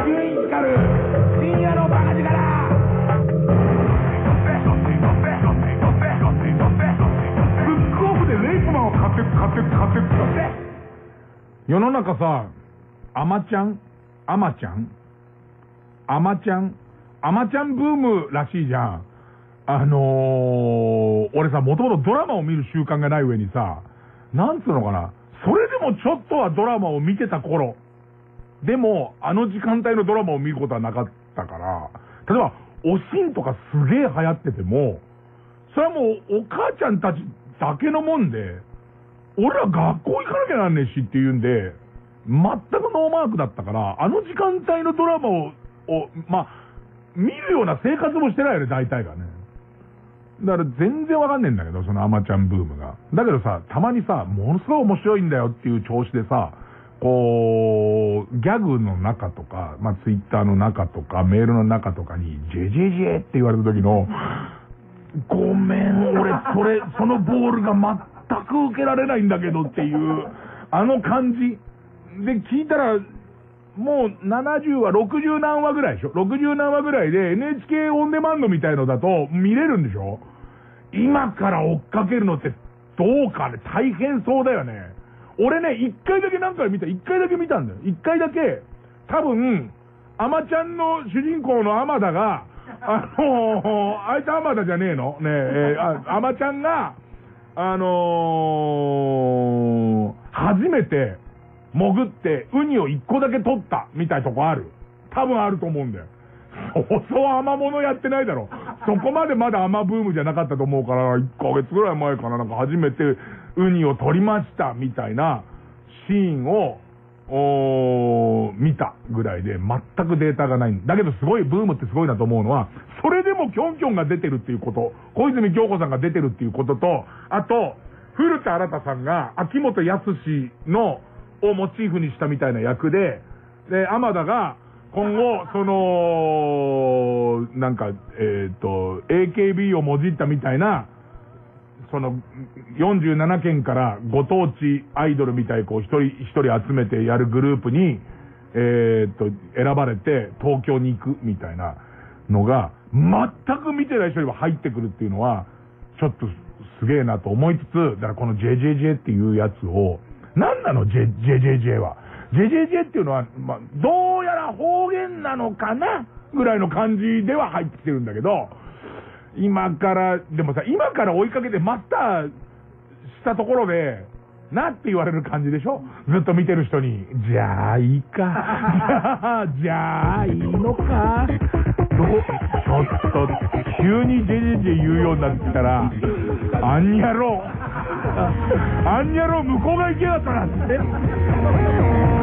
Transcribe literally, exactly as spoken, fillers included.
伊集院光深夜のバカ力。ブックオフでレイクマンを買って買って買って買って。世の中さ、アマちゃんアマちゃんアマちゃんアマちゃんブームらしいじゃん。あのー、俺さ、もともとドラマを見る習慣がない上にさ、なんつうのかな、それでもちょっとはドラマを見てた頃、でも、あの時間帯のドラマを見ることはなかったから、例えば、おしんとかすげえ流行ってても、それはもうお母ちゃんたちだけのもんで、俺ら学校行かなきゃなんねえしっていうんで、全くノーマークだったから、あの時間帯のドラマを、をまあ、見るような生活もしてないよね、大体がね。だから全然わかんねえんだけど、そのアマちゃんブームが。だけどさ、たまにさ、ものすごい面白いんだよっていう調子でさ、こう、ギャグの中とか、まあ、ツイッターの中とか、メールの中とかに、ジェジェジェって言われた時の、ごめん、俺、それ、そのボールが全く受けられないんだけどっていう、あの感じ。で、聞いたら、もうななじゅうわ、ろくじゅうなんわぐらいでしょ ?ろくじゅうなんわぐらいで エヌエイチケー オンデマンドみたいのだと見れるんでしょ。今から追っかけるのってどうかね、大変そうだよね。俺ね、一回だけ何回見た、一回だけ見たんだよ。一回だけ、多分、アマちゃんの主人公のアマダが、あのー、あいつアマダじゃねえのねえ、えー、あ、アマちゃんが、あのー、初めて潜ってウニを一個だけ取ったみたいなとこある。多分あると思うんだよ。そうそうアマモノやってないだろ。そこまでまだアマブームじゃなかったと思うから、いっかげつぐらい前かな、なんか初めてウニを取りましたみたいなシーンをお見たぐらいで、全くデータがないんだけど、すごいブームってすごいなと思うのは、それでもキョンキョンが出てるっていうこと、小泉京子さんが出てるっていうことと、あと古田新太さんが秋元康のをモチーフにしたみたいな役で、で天田が今後そのなんかえっと エーケービー をもじったみたいな、そのよんじゅうななけんからご当地アイドルみたいこう一人一人集めてやるグループにえっと選ばれて東京に行くみたいなのが全く見てない人にも入ってくるっていうのはちょっとすげえなと思いつつ、だからこの ジェジェジェ っていうやつを、何なの ジェジェジェ は ジェジェジェ っていうのは、まあ、どうやら方言なのかなぐらいの感じでは入ってきてるんだけど、今からでもさ、今から追いかけてマスターしたところでなって言われる感じでしょ。ずっと見てる人に、じゃあいいかじゃあいいのかどう、ちょっと急にジェジェジェ言うようになってきたら、あんにゃろうあんにゃろう向こうが行けやったなって